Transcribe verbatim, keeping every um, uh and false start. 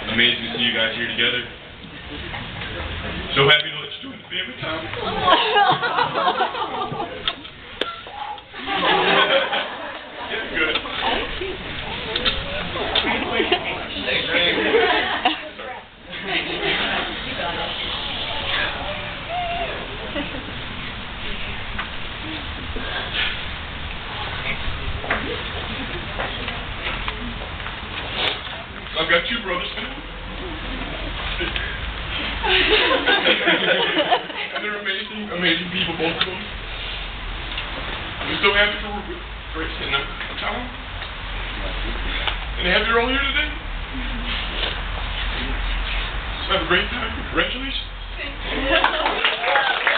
Amazing to see you guys here together. So happy to let you join the family time. Yeah, good. I've got two brothers too. And they're amazing, amazing people, both of them. I'm so happy to work with Grace and uh, Tom. And happy you're all here today. So have a great time. Congratulations.